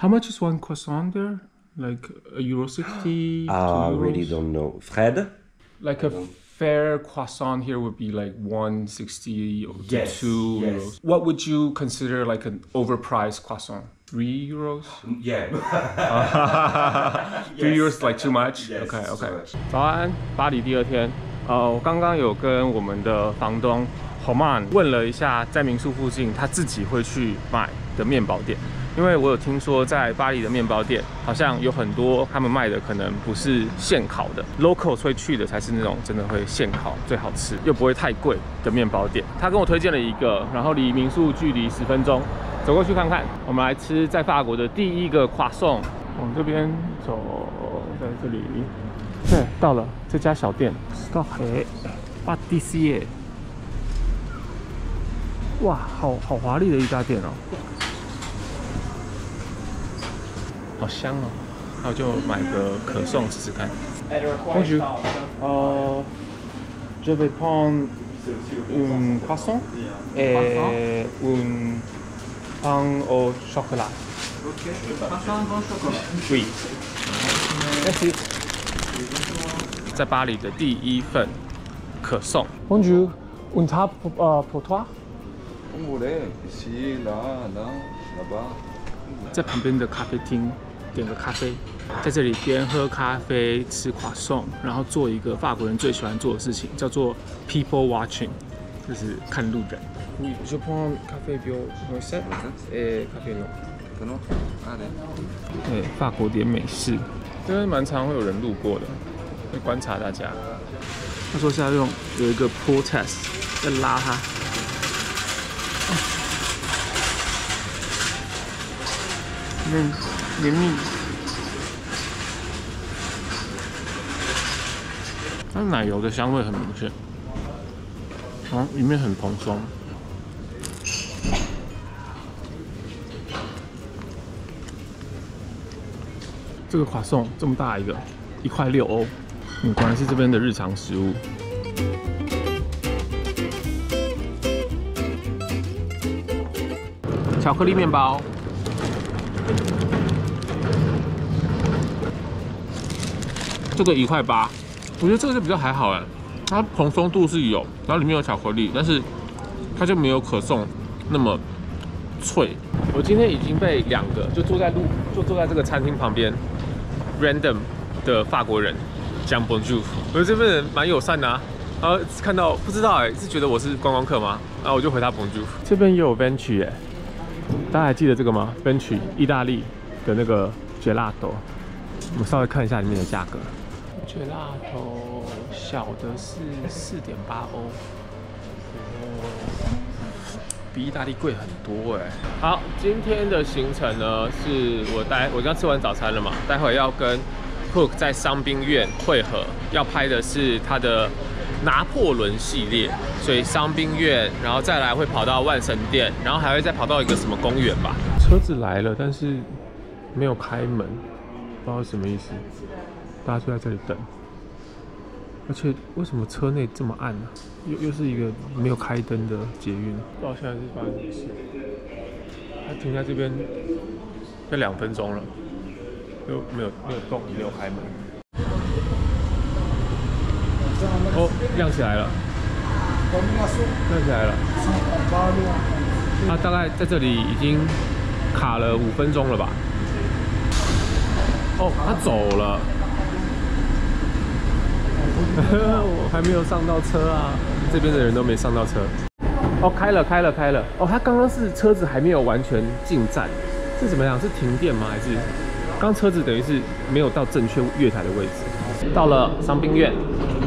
How much is one croissant there? Like €1.60? I really don't know. Fred? Like a fair croissant here would be like 1.60 to 2 euros. What would you consider like an overpriced croissant? 3 euros? Yeah. 3 euros like too much? Okay. 早安，巴黎第2天。我刚刚有跟我们的房东 Roman 问了一下，在民宿附近他自己会去买的面包店。因为我有听说，在巴黎的面包店好像有很多他们卖的可能不是现烤的 ，locals 会去的才是那种真的会现烤、最好吃又不会太贵的面包店。他跟我推荐了一个，然后离民宿距离10分钟，走过去看看。我们来吃在法国的第一个croissant。往这边走，在这里，对，到了这家小店 ，Stock Pâtissier。哇，好华丽的一家店哦。好香哦，那我就买个可颂吃吃看。Bonjour, je vais prendre un croissant et un pain au chocolat. Ok, croissant au chocolat. Oui. Merci. 在巴黎的第一份可颂。Bonjour, un table pour toi? Comme vous voulez, ici, là, là-bas. 在旁边的咖啡厅点个咖啡，在这里边喝咖啡、吃croissant，然后做一个法国人最喜欢做的事情，叫做 people watching， 就是看路人。Oui, je prends café bio recette et café no。对，法国点美式，这边蛮常会有人路过的，会观察大家。他说是要有一个 pull test， 要拉他。绵密，它奶油的香味很明显，然后里面很蓬松。这个croissant这么大一个，1块6欧，果然是这边的日常食物。巧克力面包。这个1块8，我觉得这个就比较还好哎，它蓬松度是有，然后里面有巧克力，但是它就没有可颂那么脆。我今天已经被2个就坐在这个餐厅旁边 random 的法国人讲 Bonjour， 我觉得这边人蛮友善的啊。然后看到不知道哎，是觉得我是观光客吗？然后我就回他 Bonjour。这边也有 Venture 哎，大家还记得这个吗 ？Venture 意大利的那个 gelato， 我们稍微看一下里面的价格。gelato 小的是4.8欧，比意大利贵很多哎。好，今天的行程呢是我刚吃完早餐了嘛，待会要跟 Hook 在香槟院会合，要拍的是他的拿破仑系列，所以香槟院，然后再来会跑到万神殿，然后还会再跑到一个什么公园吧。车子来了，但是没有开门，不知道是什么意思。大家就在这里等，而且为什么车内这么暗呢？又是一个没有开灯的捷运，不知道现在是发生什么事。它停在这边要2分钟了，又没有动，也没有开门。哦，亮起来了，亮起来了。它大概在这里已经卡了5分钟了吧？哦，他走了。我还没有上到车啊，这边的人都没上到车。哦，开了。哦，他刚刚是车子还没有完全进站，是怎么样？是停电吗？还是刚车子等于是没有到正确月台的位置？到了香槟院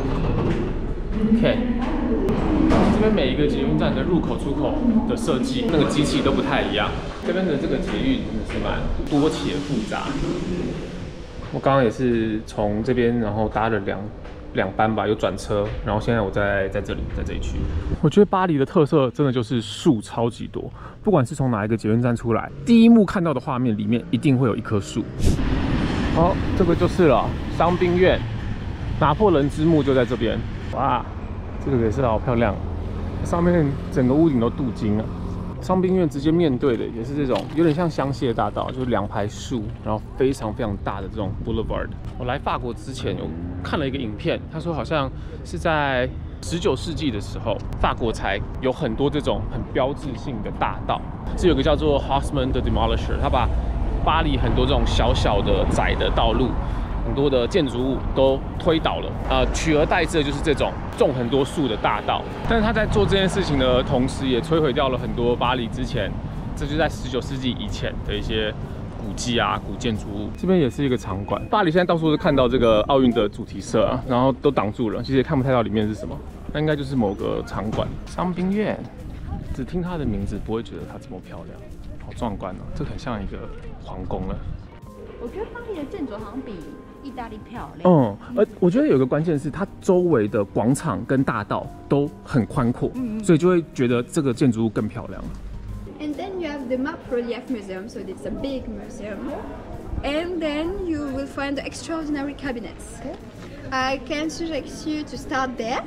，OK。这边每一个捷运站的入口、出口的设计，那个机器都不太一样。这边的这个捷运真的是蛮多且复杂。我刚刚也是从这边，然后搭了两班吧，有转车，然后现在我在这里区。我觉得巴黎的特色真的就是树超级多，不管是从哪一个捷运站出来，第一幕看到的画面里面一定会有一棵树。好，这个就是了，香槟院，拿破仑之墓就在这边。哇，这个也是好漂亮，上面整个屋顶都镀金啊。 商宾院直接面对的也是这种有点像香榭大道，就是2排树，然后非常非常大的这种 boulevard。我来法国之前有看了一个影片，他说好像是在19世纪的时候，法国才有很多这种很标志性的大道，是有个叫做 Haussmann 的 Demolisher， 他把巴黎很多这种小小的窄的道路。很多的建筑物都推倒了，取而代之的就是这种种很多树的大道。但是他在做这件事情的同时，也摧毁掉了很多巴黎之前，这就在19世纪以前的一些古迹啊、古建筑物。这边也是一个场馆。巴黎现在到处都看到这个奥运的主题色啊，然后都挡住了，其实也看不太到里面是什么。那应该就是某个场馆。商宾院，只听它的名字不会觉得它这么漂亮，好壮观哦，这很像一个皇宫了。 我觉得巴黎的建筑好像比意大利漂亮。 我觉得有一个关键是它周围的广场跟大道都很宽阔，所以就会觉得这个建筑物更漂亮。 And then you have the Map Relief Museum, so it's a big museum. And then you will find the extraordinary cabinets. I can suggest you to start there.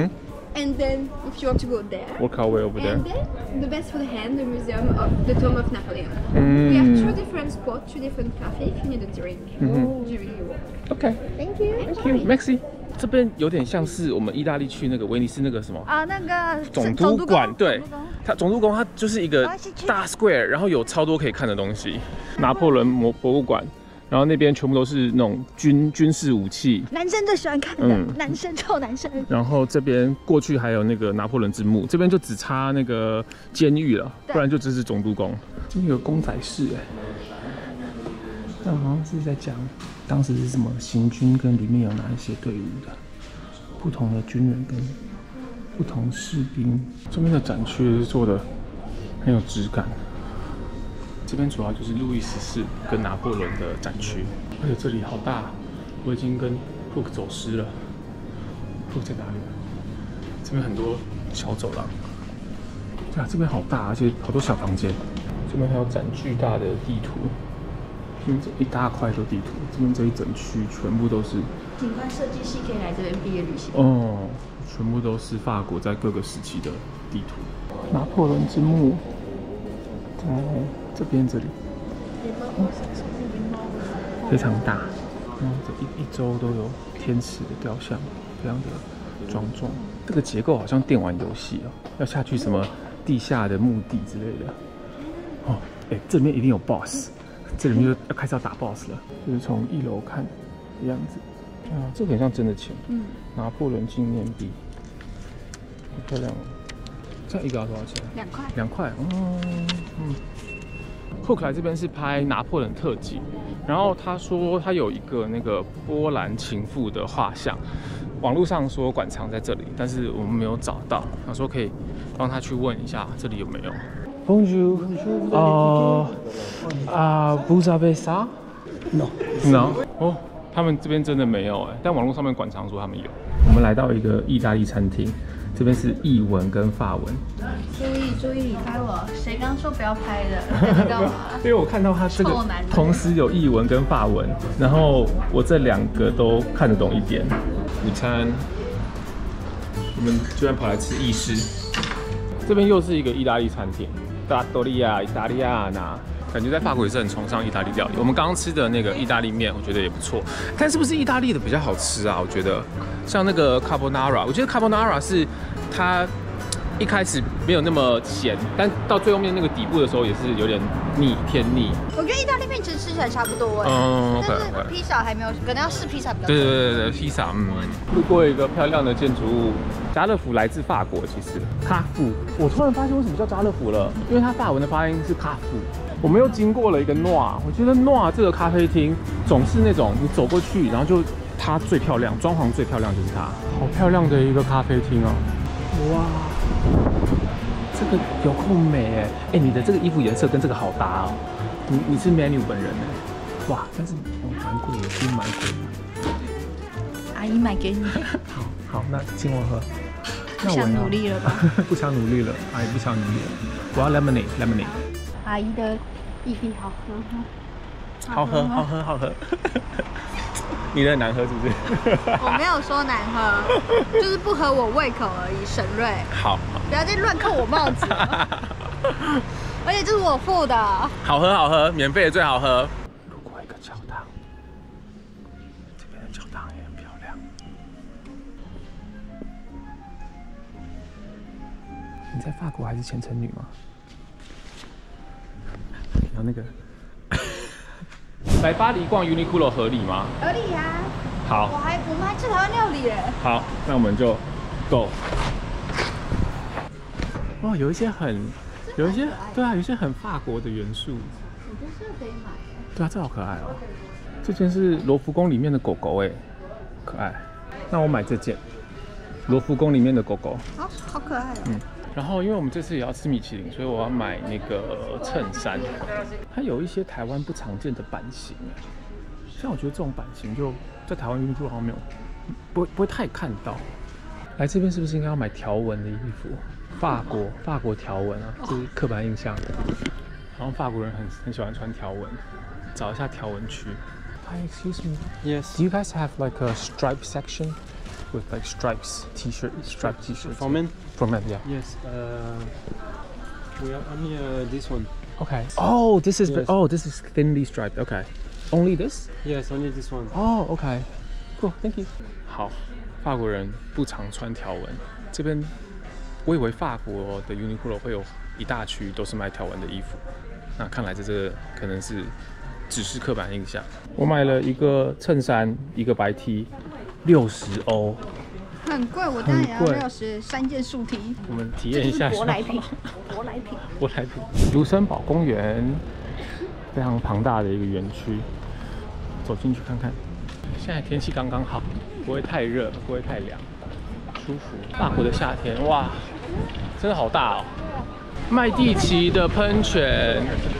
And then, if you want to go there, work our way over there. And then, the best for the hand, the museum of the Tomb of Napoleon. We have 2 different spots, 2 different cafes if you need a drink during your walk. OK, Thank you. Thank you, Maxi. 这边有点像是我们意大利去那个威尼斯那个什么那个总督馆，对，它总督宫它就是一个大 square， 然后有超多可以看的东西。拿破仑博物馆。然后那边全部都是那种军事武器， 男生最喜欢看的，男生臭男生。 然后这边过去还有那个拿破仑之墓，这边就只差那个监狱了，不然就只是总督宫。这边有公仔室哎，那好像是在讲当时是什么行军跟里面有哪一些队伍的，不同的军人跟不同士兵。这边的展区做的很有质感。这边主要就是路易14跟拿破仑的展区，而且这里好大，我已经跟 Hook 走失了。Hook 在哪里？这边很多小走廊。对啊，这边好大，而且好多小房间。这边还有展巨大的地图，这一大块都地图。这边这一整区全部都是。 景观设计系可以来这边毕业旅行。 全部都是法国在各个时期的地图。拿破仑之墓在这边这里，非常大，然后这一周都有天使的雕像，非常的庄重。这个结构好像电玩游戏哦，要下去什么地下的墓地之类的。这里面一定有 BOSS， 这里面就要开始要打 BOSS 了。就是从1楼看的样子，这个很像真的钱。拿破仑纪念币，好漂亮哦。这样一个要多少钱？2块。Hook 来这边是拍拿破仑特辑，然后他说他有一个那个波兰情妇的画像，网络上说馆藏在这里，但是我们没有找到。他说可以帮他去问一下这里有没有。Bonjour， vous avez ça？ No。他们这边真的没有但网络上面馆藏说他们有。我们来到一个意大利餐厅。这边是意文跟法文。 注意，拍我！谁刚说不要拍的？干嘛？ 因为我看到他这个同时有意文跟法文，然后我这2个都看得懂一点。午餐，我们居然跑来吃意式。这边又是一个意大利餐厅，达多利亚意大利亚那。感觉在法国也是很崇尚意大利料理。我们刚刚吃的那个意大利面，我觉得也不错。但是不是意大利的比较好吃啊？我觉得像那个 carbonara， 我觉得 carbonara 是它一开始没有那么咸，但到最后面那个底部的时候也是有点腻，偏腻。 我觉得意大利面其实吃起来差不多但是披萨还没有，可能要试披萨比较。 对，披萨，路过一个漂亮的建筑物。家乐福来自法国，其实卡夫。我突然发现为什么叫家乐福了，因为它法文的发音是卡夫。我们又经过了一个诺尔，我觉得诺尔这个咖啡厅总是那种你走过去，然后就它最漂亮，装潢最漂亮就是它，好漂亮的一个咖啡厅哦！哇，这个有够美你的这个衣服颜色跟这个好搭哦。你是 menu 本人哇，但是蛮贵的，其实蛮贵的。 阿姨买给你。 好，那请我喝。 不想努力了吧？ 不想努力了，阿姨不想努力了。我要 lemonade。 阿姨的意碧好喝， 好喝。你的难喝是不是？ 我没有说难喝，就是不合我胃口而已。沈瑞， 好， 不要再乱扣我帽子了。 而且这是我付的。 好喝好喝，免费的最好喝。路过一个教堂，这边的教堂也很漂亮。你在法国还是虔诚女吗？然后那个，来巴黎逛 Uniqlo 合理吗？ 合理呀。 好， 我们还吃台湾料理耶。 好，那我们就 go。哇，有一些对啊，有一些很法国的元素。 我觉得这个可以买。 对啊，这好可爱哦。这件是罗浮宫里面的狗狗哎，可爱。那我买这件，罗浮宫里面的狗狗。 好可爱哦。 然后因为我们这次也要吃米其林，所以我要买那个衬衫。它有一些台湾不常见的版型哎，像我觉得这种版型就在台湾Uniqlo好像没有，不会太看到。来这边是不是应该要买条纹的衣服？法国条纹啊，这是刻板印象。然后法国人很喜欢穿条纹，找一下条纹区。Hi, excuse me. Yes. Do you guys have like a stripe section with like stripes T-shirt, striped T-shirts? For men? For men, yeah. Yes. We have only this one. Okay. Oh, this is Yes. this is thinly striped. Okay. Only this? Yes, only this one. Oh, okay. Cool. Thank you. 好，法国人不常穿条纹。这边我以为法国的 Uniqlo 会有一大区都是卖条纹的衣服，那看来这个可能是只是刻板印象。我买了一个衬衫，一个白 T， 60欧。 很贵，我当然也要63件竖 T。 我们体验一下。 舶来品。 卢森堡公园，非常庞大的一个园区，走进去看看。现在天气刚刚好，不会太热，不会太凉，舒服。法国的夏天，哇，真的好大哦！麦蒂奇的喷泉，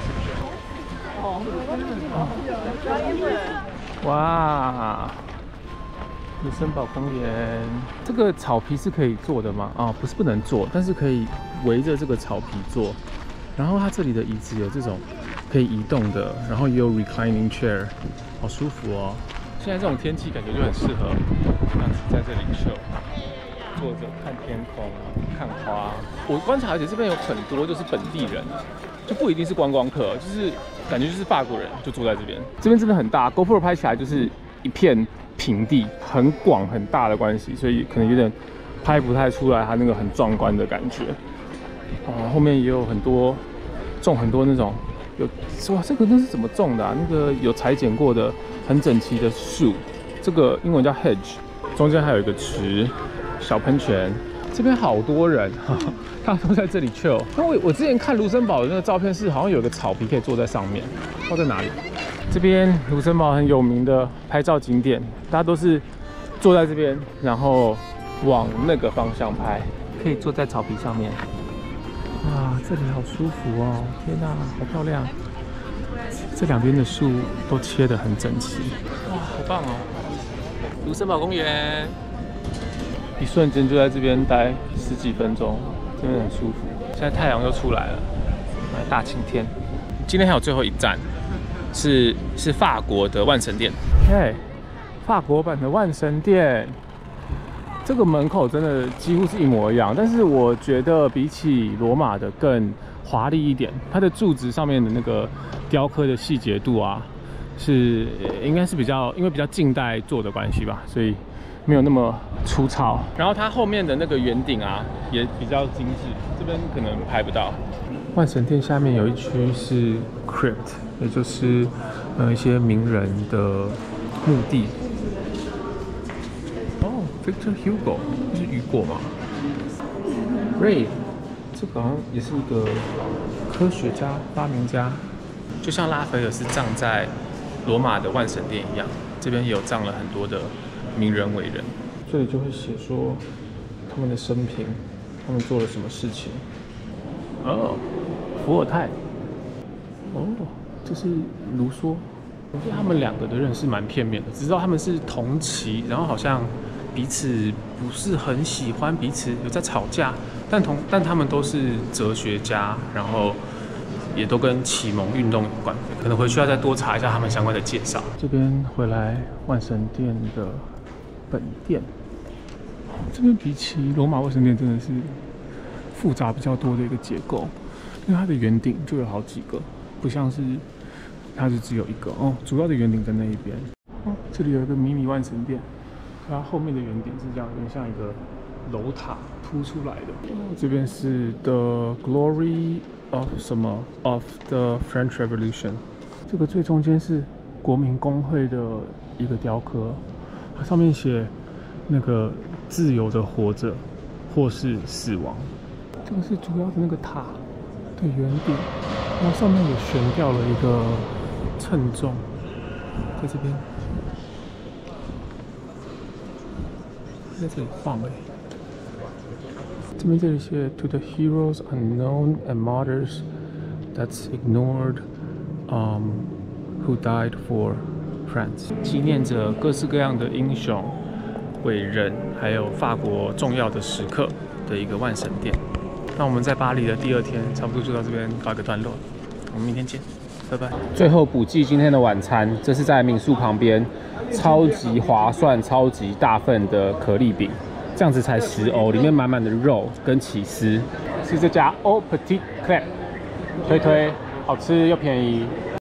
哇！卢森堡公园，这个草皮是可以坐的吗？啊，不是不能坐，但是可以围着这个草皮坐。然后它这里的椅子有这种可以移动的，然后也有 reclining chair， 好舒服哦。现在这种天气感觉就很适合这样子在这里坐着看天空、看花。我观察，而且这边有很多就是本地人，就不一定是观光客，就是感觉就是法国人就住在这边。这边真的很大 ，GoPro 拍起来就是一片平地，很广很大的关系，所以可能有点拍不太出来它那个很壮观的感觉。后面也有很多种很多那种哇，这个那是怎么种的啊？那个有裁剪过的很整齐的树，这个英文叫 hedge， 中间还有一个池，小喷泉。这边好多人，大家都在这里 chill。那我之前看卢森堡的那个照片是好像有个草皮可以坐在上面，不知道在哪里。这边卢森堡很有名的拍照景点，大家都是坐在这边，然后往那个方向拍，可以坐在草皮上面。哇，这里好舒服哦！天哪，好漂亮！这两边的树都切得很整齐，哇，好棒哦！卢森堡公园，一瞬间就在这边待10几分钟，真的很舒服。现在太阳又出来了，大晴天。今天还有最后一站，是法国的万神殿。嘿，法国版的万神殿。这个门口真的几乎是一模一样，但是我觉得比起罗马的更华丽一点。它的柱子上面的那个雕刻的细节度啊，应该是因为比较近代做的关系吧，所以没有那么粗糙。然后它后面的那个圆顶啊，也比较精致，这边可能拍不到。万神殿下面有一区是 crypt， 也就是一些名人的墓地。Victor Hugo 就是雨果嘛 ，Ray 这个好像也是一个科学家、发明家，就像拉斐尔是葬在罗马的万神殿一样，这边也有葬了很多的名人伟人。这里就会写说他们的生平，他们做了什么事情。伏尔泰，这是卢梭。我对他们两个的认识蛮片面的，只知道他们是同期，然后好像彼此不是很喜欢彼此，有在吵架，但他们都是哲学家，然后也都跟启蒙运动有关。可能回去要再多查一下他们相关的介绍。这边回来万神殿的本殿，这边比起罗马万神殿真的是复杂比较多的一个结构。 因为它的圆顶就有好几个，不像是它是只有一个哦。主要的圆顶在那一边。哦，这里有一个迷你万神殿，它后面的圆顶是这样，有点像一个楼塔凸出来的。这边是 The Glory of 什么 of the French Revolution。这个最中间是国民工会的一个雕刻，它上面写那个自由的活着或是死亡。这个是主要的那个塔的圆顶，然后上面也悬吊了一个称重，在这边，在这里放哎。这里写 To the heroes unknown and martyrs that's ignored, who died for France， 纪念着各式各样的英雄、伟人，还有法国重要的时刻的一个万神殿。那我们在巴黎的第2天，差不多就到这边告一个段落。我们明天见，拜拜。最后补记今天的晚餐，这是在民宿旁边，超级划算、超级大份的可丽饼，这样子才10欧，里面满满的肉跟起司，是这家 Au Petit Club， 推推，好吃又便宜。